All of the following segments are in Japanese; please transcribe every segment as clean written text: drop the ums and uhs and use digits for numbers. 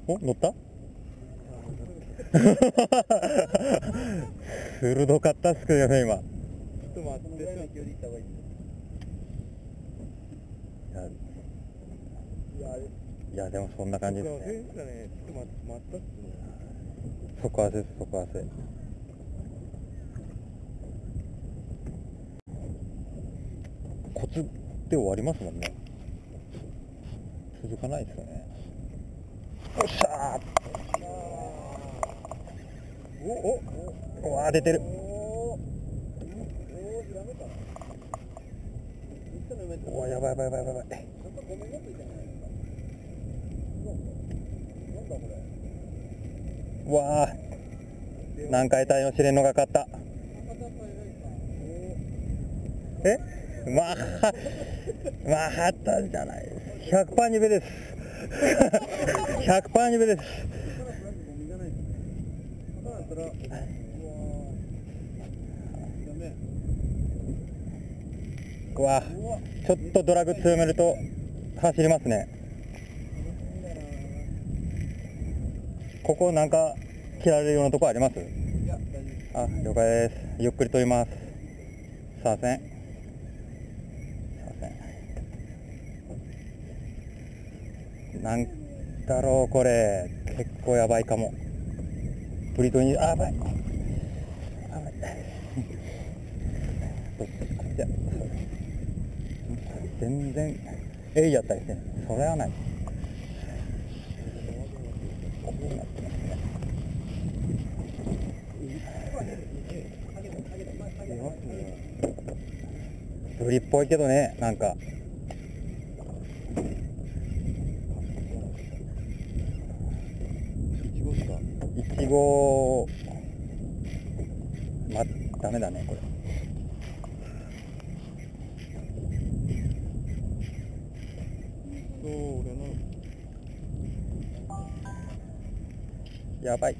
お、乗った鋭かったっすけどね、今。 ちょっと待って、 いや、でもそんな感じですね。 ちょっと待ったっすね。 底汗です、底汗。コツで終わりますもんね。続かないですよね。よっしゃー。おわー、出てる。おー、やばいやばいやばいやばい。わー、南海隊の試練のがかった。え、まあったんじゃないです。100%2倍です。100%2倍です。うわ、ちょっとドラグ強めると走りますね。ここなんか切られるようなとこあります？あ、了解です。ゆっくり取ります。左遷。なんだろうこれ、結構やばいかも。ブリトニー、あ、やばい。全然エイやったりして、それはない。ブリっぽいけどね、なんか。イチゴ、ダメだね、これ。やばい。ち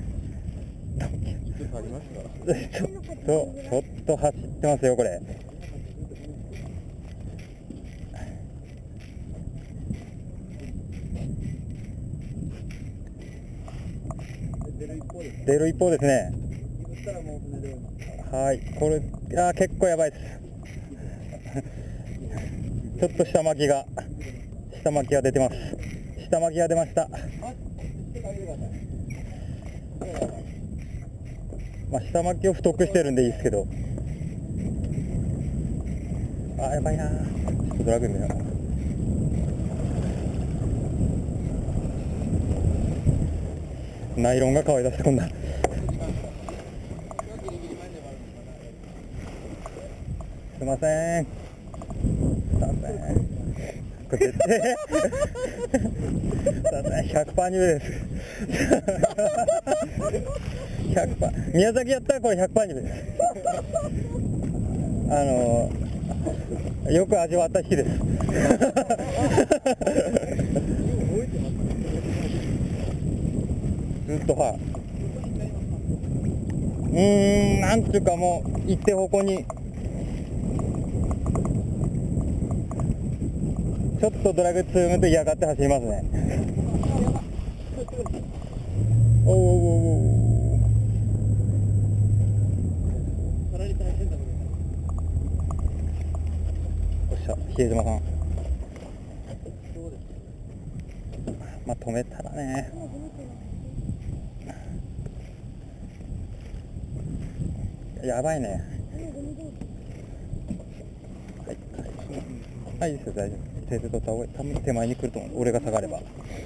ょっと走ってますよ、これ。出る一方ですね。はい、これ、結構やばいです。ちょっと下巻きが出てます。下巻きが出ました。まあ、下巻きを太くしてるんでいいですけど。やばいな。ちょっとドラグ見よう。ナイロンが可愛い出してこんな。すいません。これ絶対100% 2倍です。100%。宮崎やったらこれ 100% 2倍です。よく味わった日です。ずっとなんていうかもう一定方向にちょっとドラグ強めと嫌がって走りますね。おお。よっしゃ、比江島さん。まあ止めたらね。やばいね。はい、いいですよ、大丈夫。手で取った方がいい。多分手前に来ると思う。俺が下がれば。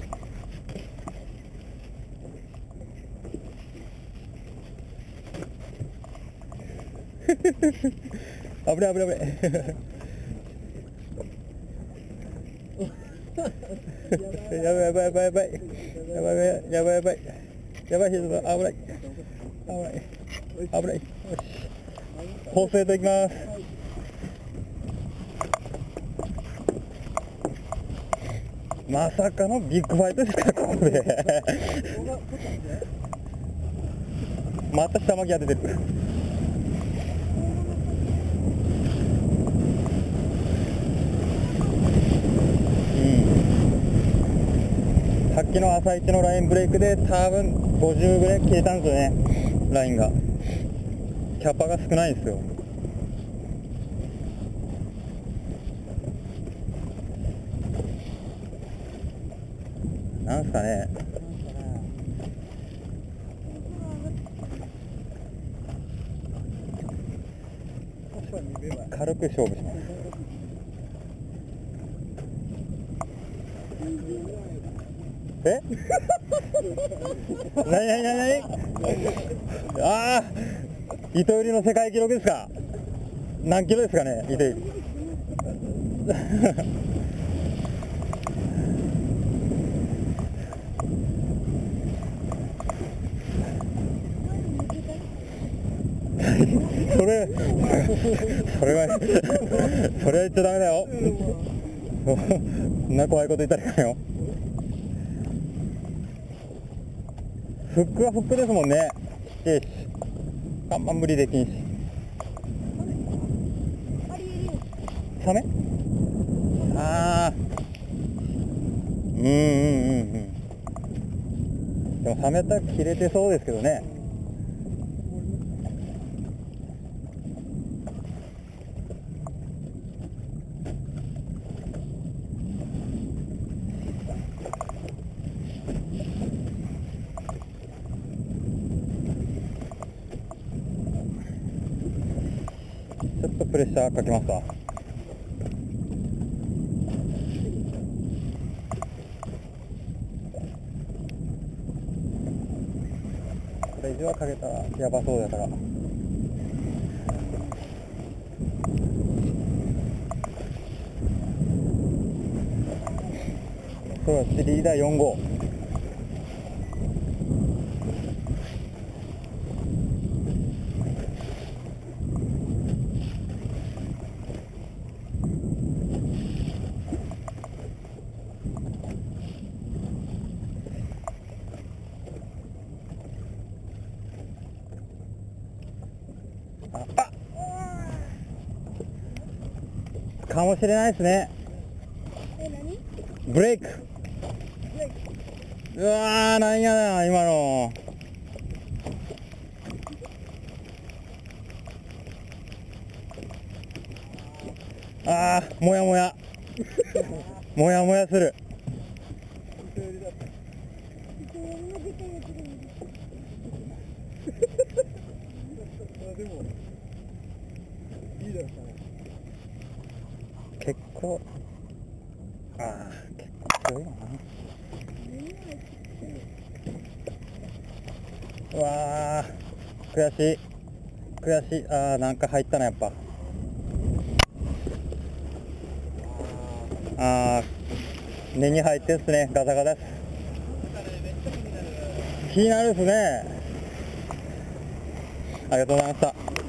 危ない。やばい。危ない。放水といきます。まさかのビッグファイトですか、ここで。また下巻きが出てる。 さっきの朝一のラインブレイクで多分50ぐらい消えたんですよね、ラインが。キャパが少ないんですよ。なんすかね。軽く勝負します。えなになになになに。ああ、糸入りの世界記録ですか。何キロですかね、糸入り。それは言っちゃダメだよ。そんな怖いこと言ったらいかんよ。フックはフックですもんね。よし、あんま無理できんし。サメ？ああ、でもサメやったら切れてそうですけどね。ちょっとプレッシャーかけますか。これ以上はかけたらやばそうだから。そうだ、リーダー4号。かもしれないですね。ブレイク。うわー、なんやな今の。あー、もやもやもやもやする。結構、ああ、結構強いな。うわー、悔しい。悔しい。ああ、なんか入ったな、やっぱ。ああ、根に入ってんすね。ガタガタです。気になるっすね。ありがとうございました。